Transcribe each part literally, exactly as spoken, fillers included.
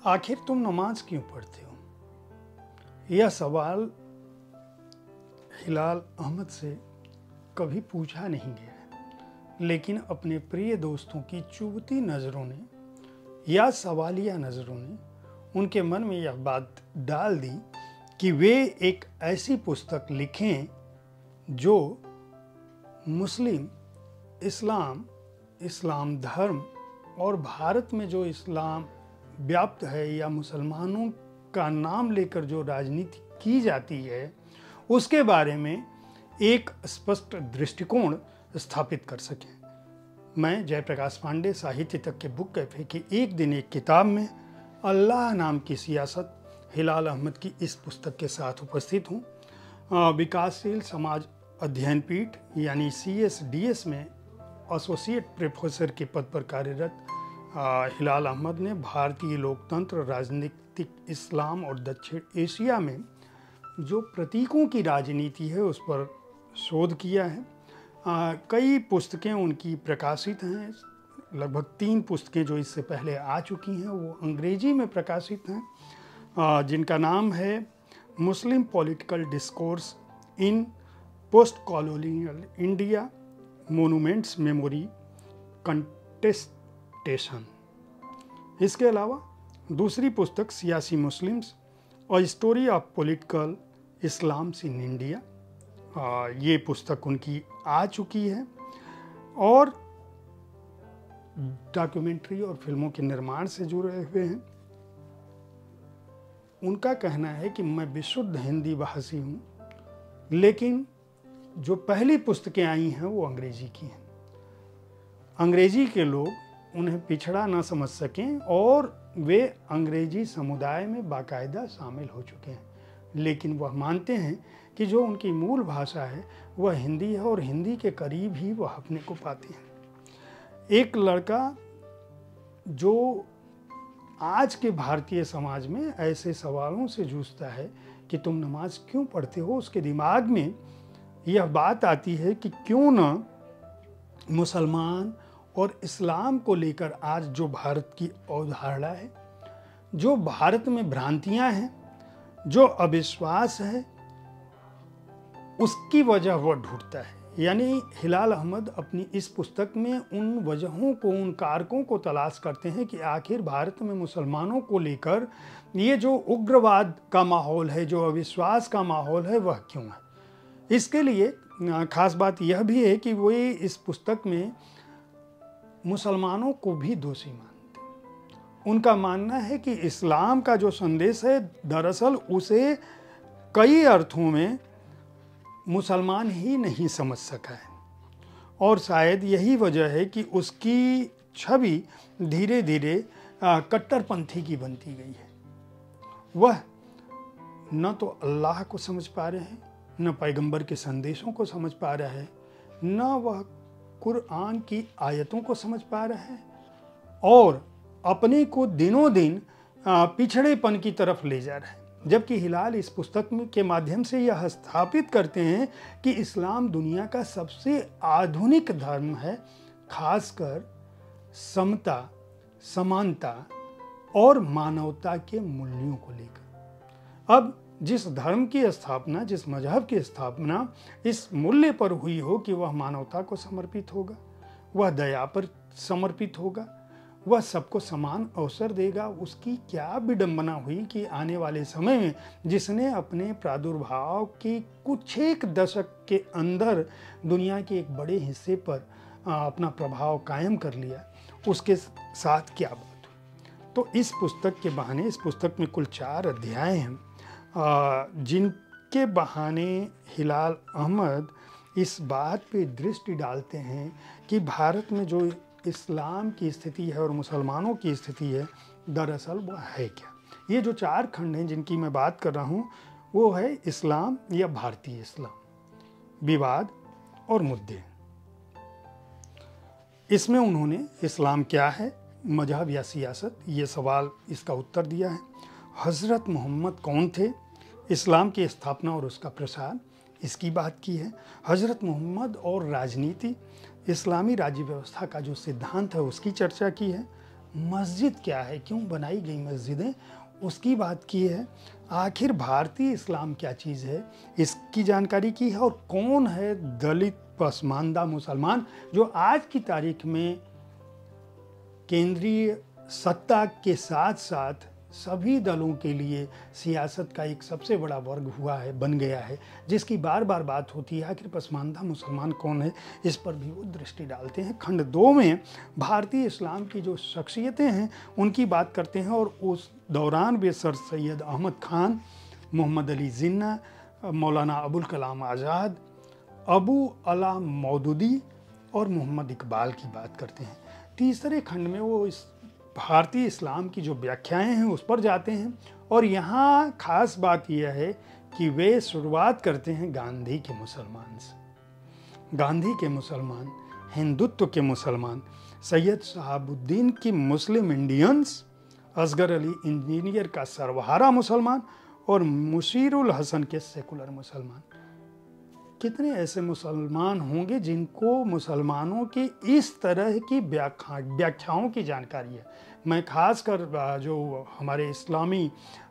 आखिर तुम नमाज क्यों पढ़ते हो? यह सवाल हिलाल अहमद से कभी पूछा नहीं गया है, लेकिन अपने प्रिय दोस्तों की चुभती नज़रों ने या सवालिया नज़रों ने उनके मन में यह बात डाल दी कि वे एक ऐसी पुस्तक लिखें जो मुस्लिम, इस्लाम, इस्लाम धर्म और भारत में जो इस्लाम व्याप्त है या मुसलमानों का नाम लेकर जो राजनीति की जाती है उसके बारे में एक स्पष्ट दृष्टिकोण स्थापित कर सकें। मैं जयप्रकाश पांडे, साहित्य तक के बुक कैफे की एक दिन एक किताब में अल्लाह नाम की सियासत हिलाल अहमद की इस पुस्तक के साथ उपस्थित हूँ। विकासशील समाज अध्ययन पीठ यानी सी एस डी एस में एसोसिएट प्रोफेसर के पद पर कार्यरत हिलाल अहमद ने भारतीय लोकतंत्र, राजनीतिक इस्लाम और दक्षिण एशिया में जो प्रतीकों की राजनीति है उस पर शोध किया है। आ, कई पुस्तकें उनकी प्रकाशित हैं, लगभग तीन पुस्तकें जो इससे पहले आ चुकी हैं वो अंग्रेजी में प्रकाशित हैं, आ, जिनका नाम है Muslim political discourse in post colonial India, monuments, memory, contestation. इसके अलावा दूसरी पुस्तक सियासी मुस्लिम्स और story of political Islams in India, ये पुस्तक उनकी आ चुकी है। और डॉक्यूमेंट्री और फिल्मों के निर्माण से जुड़े हुए हैं। उनका कहना है कि मैं विशुद्ध हिंदी भाषी हूँ, लेकिन जो पहली पुस्तकें आई हैं वो अंग्रेजी की हैं। अंग्रेजी के लोग उन्हें पिछड़ा ना समझ सकें और वे अंग्रेजी समुदाय में बाकायदा शामिल हो चुके हैं, लेकिन वह मानते हैं कि जो उनकी मूल भाषा है वह हिंदी है और हिंदी के करीब ही वह अपने को पाते हैं। एक लड़का जो आज के भारतीय समाज में ऐसे सवालों से जूझता है कि तुम नमाज क्यों पढ़ते हो, उसके दिमाग में यह बात आती है कि क्यों न मुसलमान और इस्लाम को लेकर आज जो भारत की अवधारणा है, जो भारत में भ्रांतियां हैं, जो अविश्वास है, उसकी वजह वह ढूंढता है। यानी हिलाल अहमद अपनी इस पुस्तक में उन वजहों को, उन कारकों को तलाश करते हैं कि आखिर भारत में मुसलमानों को लेकर ये जो उग्रवाद का माहौल है, जो अविश्वास का माहौल है, वह क्यों है। इसके लिए खास बात यह भी है कि वे इस पुस्तक में मुसलमानों को भी दोषी मानते हैं। उनका मानना है कि इस्लाम का जो संदेश है दरअसल उसे कई अर्थों में मुसलमान ही नहीं समझ सका है, और शायद यही वजह है कि उसकी छवि धीरे धीरे कट्टरपंथी की बनती गई है। वह न तो अल्लाह को समझ पा रहे हैं, न पैगंबर के संदेशों को समझ पा रहा है, न वह कुरान की आयतों को समझ पा रहा है, और अपने को दिनों दिन पिछड़ेपन की तरफ ले जा रहा है। जबकि हिलाल इस पुस्तक में के माध्यम से यह स्थापित करते हैं कि इस्लाम दुनिया का सबसे आधुनिक धर्म है, खासकर समता, समानता और मानवता के मूल्यों को लेकर। अब जिस धर्म की स्थापना, जिस मजहब की स्थापना इस मूल्य पर हुई हो कि वह मानवता को समर्पित होगा, वह दया पर समर्पित होगा, वह सबको समान अवसर देगा, उसकी क्या विडंबना हुई कि आने वाले समय में जिसने अपने प्रादुर्भाव के कुछ एक दशक के अंदर दुनिया के एक बड़े हिस्से पर अपना प्रभाव कायम कर लिया, उसके साथ क्या बात हुई। तो इस पुस्तक के बहाने, इस पुस्तक में कुल चार अध्याय हैं जिनके बहाने हिलाल अहमद इस बात पे दृष्टि डालते हैं कि भारत में जो इस्लाम की स्थिति है और मुसलमानों की स्थिति है दरअसल वह है क्या। ये जो चार खंड हैं जिनकी मैं बात कर रहा हूँ वो है इस्लाम या भारतीय इस्लाम, विवाद और मुद्दे। इसमें उन्होंने इस्लाम क्या है, मजहब या सियासत, ये सवाल इसका उत्तर दिया है। हज़रत मोहम्मद कौन थे, इस्लाम की स्थापना और उसका प्रसार, इसकी बात की है। हज़रत मोहम्मद और राजनीति, इस्लामी राज्य व्यवस्था का जो सिद्धांत है उसकी चर्चा की है। मस्जिद क्या है, क्यों बनाई गई मस्जिदें, उसकी बात की है। आखिर भारतीय इस्लाम क्या चीज़ है, इसकी जानकारी की है। और कौन है दलित पसमानदा मुसलमान जो आज की तारीख में केंद्रीय सत्ता के साथ साथ सभी दलों के लिए सियासत का एक सबसे बड़ा वर्ग हुआ है, बन गया है, जिसकी बार बार बात होती है। आखिर पसमानदा मुसलमान कौन है, इस पर भी वो दृष्टि डालते हैं। खंड दो में भारतीय इस्लाम की जो शख्सियतें हैं उनकी बात करते हैं, और उस दौरान वे सर सैयद अहमद खान, मोहम्मद अली जिन्ना, मौलाना अबुल कलाम आज़ाद, अबू अला मौदूदी और मोहम्मद इकबाल की बात करते हैं। तीसरे खंड में वो इस भारतीय इस्लाम की जो व्याख्याएं हैं उस पर जाते हैं, और यहाँ खास बात यह है कि वे शुरुआत करते हैं गांधी के मुसलमान से। गांधी के मुसलमान, हिंदुत्व के मुसलमान, सैयद शहाबुद्दीन की Muslim Indians, Asghar Ali engineer का सर्वहारा मुसलमान और मुशीरुल हसन के सेकुलर मुसलमान। कितने ऐसे मुसलमान होंगे जिनको मुसलमानों की इस तरह की व्याख्या व्याख्याओं की जानकारी है। मैं खासकर जो हमारे इस्लामी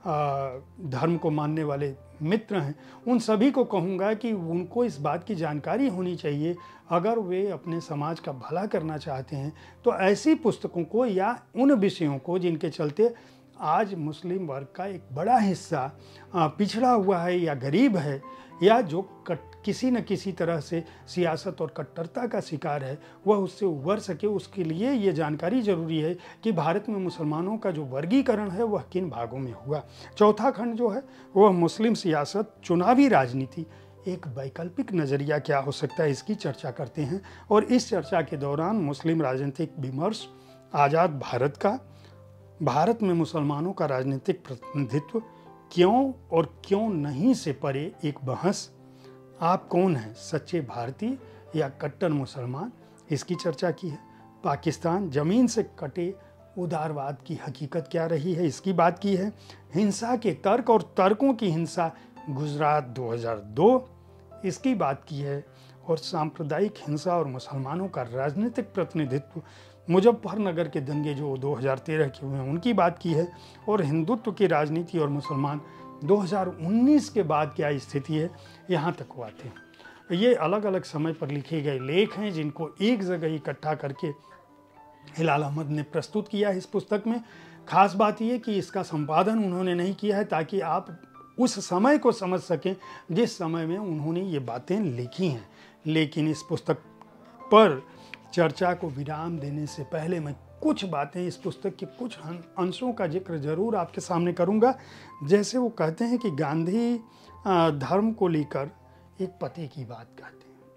धर्म को मानने वाले मित्र हैं उन सभी को कहूँगा कि उनको इस बात की जानकारी होनी चाहिए, अगर वे अपने समाज का भला करना चाहते हैं तो ऐसी पुस्तकों को या उन विषयों को जिनके चलते आज मुस्लिम वर्ग का एक बड़ा हिस्सा पिछड़ा हुआ है या गरीब है, या जो कट किसी न किसी तरह से सियासत और कट्टरता का शिकार है, वह उससे उबर सके, उसके लिए ये जानकारी जरूरी है कि भारत में मुसलमानों का जो वर्गीकरण है वह किन भागों में हुआ। चौथा खंड जो है वह मुस्लिम सियासत, चुनावी राजनीति, एक वैकल्पिक नज़रिया क्या हो सकता है, इसकी चर्चा करते हैं। और इस चर्चा के दौरान मुस्लिम राजनीतिक विमर्श, आज़ाद भारत का, भारत में मुसलमानों का राजनीतिक प्रतिनिधित्व, क्यों और क्यों नहीं से परे एक बहस, आप कौन हैं, सच्चे भारतीय या कट्टर मुसलमान, इसकी चर्चा की है। पाकिस्तान, ज़मीन से कटे उदारवाद की हकीकत क्या रही है, इसकी बात की है। हिंसा के तर्क और तर्कों की हिंसा, गुजरात दो हज़ार दो, इसकी बात की है। और सांप्रदायिक हिंसा और मुसलमानों का राजनीतिक प्रतिनिधित्व, मुजफ्फरनगर के दंगे जो दो हज़ार तेरह के हुए हैं उनकी बात की है। और हिंदुत्व की राजनीति और मुसलमान दो हज़ार उन्नीस के बाद क्या स्थिति है, यहाँ तक वो आते हैं। ये अलग अलग समय पर लिखे गए लेख हैं जिनको एक जगह इकट्ठा करके हिलाल अहमद ने प्रस्तुत किया है इस पुस्तक में। खास बात यह कि इसका संपादन उन्होंने नहीं किया है ताकि आप उस समय को समझ सकें जिस समय में उन्होंने ये बातें लिखी हैं। लेकिन इस पुस्तक पर चर्चा को विराम देने से पहले मैं कुछ बातें इस पुस्तक के कुछ अंशों का जिक्र जरूर आपके सामने करूंगा। जैसे वो कहते हैं कि गांधी धर्म को लेकर एक पते की बात कहते हैं,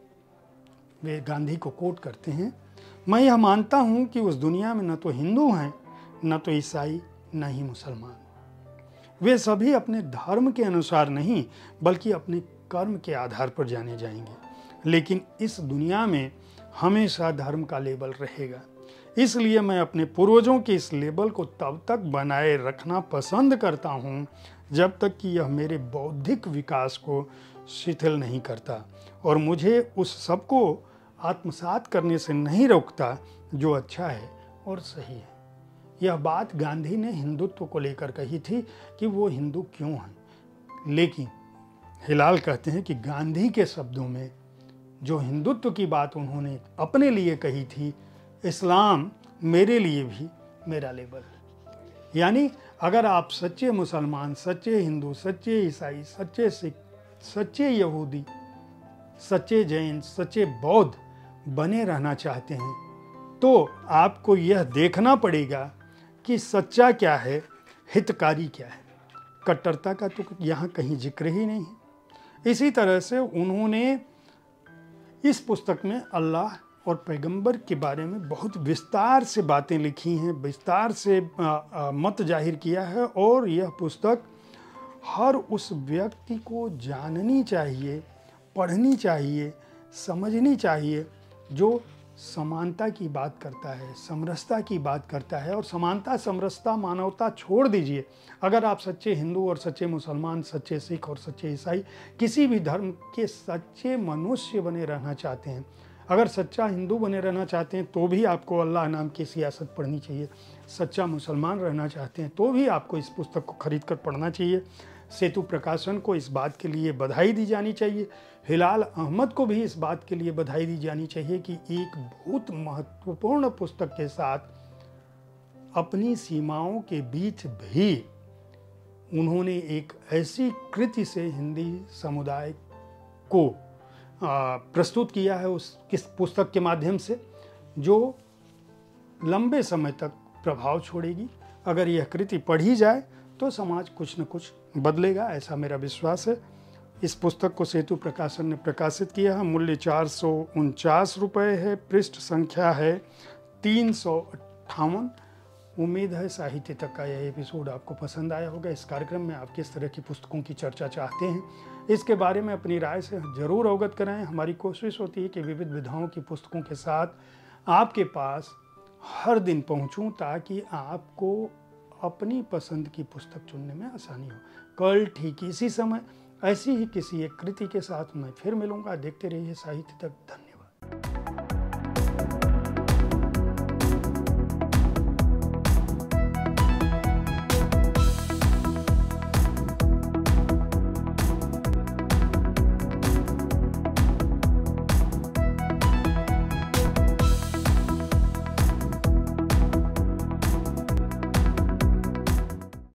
वे गांधी को कोट करते हैं, मैं यह मानता हूं कि उस दुनिया में न तो हिंदू हैं, न तो ईसाई, न ही मुसलमान। वे सभी अपने धर्म के अनुसार नहीं बल्कि अपने कर्म के आधार पर जाने जाएंगे। लेकिन इस दुनिया में हमेशा धर्म का लेबल रहेगा। इसलिए मैं अपने पूर्वजों के इस लेबल को तब तक बनाए रखना पसंद करता हूँ जब तक कि यह मेरे बौद्धिक विकास को शिथिल नहीं करता और मुझे उस सब को आत्मसात करने से नहीं रोकता जो अच्छा है और सही है। यह बात गांधी ने हिंदुत्व को लेकर कही थी कि वो हिंदू क्यों हैं। लेकिन हिलाल कहते हैं कि गांधी के शब्दों में जो हिंदुत्व की बात उन्होंने अपने लिए कही थी, इस्लाम मेरे लिए भी मेरा लेबल है। यानी अगर आप सच्चे मुसलमान, सच्चे हिंदू, सच्चे ईसाई, सच्चे सिख, सच्चे यहूदी, सच्चे जैन, सच्चे बौद्ध बने रहना चाहते हैं तो आपको यह देखना पड़ेगा कि सच्चा क्या है, हितकारी क्या है। कट्टरता का तो यहाँ कहीं जिक्र ही नहीं है। इसी तरह से उन्होंने इस पुस्तक में अल्लाह और पैगंबर के बारे में बहुत विस्तार से बातें लिखी हैं, विस्तार से आ, आ, मत जाहिर किया है। और यह पुस्तक हर उस व्यक्ति को जाननी चाहिए, पढ़नी चाहिए, समझनी चाहिए जो समानता की बात करता है, समरसता की बात करता है। और समानता, समरसता, मानवता छोड़ दीजिए, अगर आप सच्चे हिंदू और सच्चे मुसलमान, सच्चे सिख और सच्चे ईसाई, किसी भी धर्म के सच्चे मनुष्य बने रहना चाहते हैं, अगर सच्चा हिंदू बने रहना चाहते हैं तो भी आपको अल्लाह नाम की सियासत पढ़नी चाहिए। सच्चा मुसलमान रहना चाहते हैं तो भी आपको इस पुस्तक को खरीद कर पढ़ना चाहिए। सेतु प्रकाशन को इस बात के लिए बधाई दी जानी चाहिए। हिलाल अहमद को भी इस बात के लिए बधाई दी जानी चाहिए कि एक बहुत महत्वपूर्ण पुस्तक के साथ अपनी सीमाओं के बीच भी उन्होंने एक ऐसी कृति से हिंदी समुदाय को प्रस्तुत किया है उस किस पुस्तक के माध्यम से, जो लंबे समय तक प्रभाव छोड़ेगी। अगर यह कृति पढ़ी जाए तो समाज कुछ न कुछ बदलेगा, ऐसा मेरा विश्वास है। इस पुस्तक को सेतु प्रकाशन ने प्रकाशित किया है। मूल्य चार सौ उनचास रुपये है। पृष्ठ संख्या है तीन सौ अट्ठावन। उम्मीद है साहित्य तक का यह एपिसोड आपको पसंद आया होगा। इस कार्यक्रम में आप किस तरह की पुस्तकों की चर्चा चाहते हैं, इसके बारे में अपनी राय से जरूर अवगत कराएं। हमारी कोशिश होती है कि विविध विधाओं की पुस्तकों के साथ आपके पास हर दिन पहुंचूं, ताकि आपको अपनी पसंद की पुस्तक चुनने में आसानी हो। कल ठीक इसी समय ऐसी ही किसी एक कृति के साथ मैं फिर मिलूंगा। देखते रहिए साहित्य तक। धन्यवाद।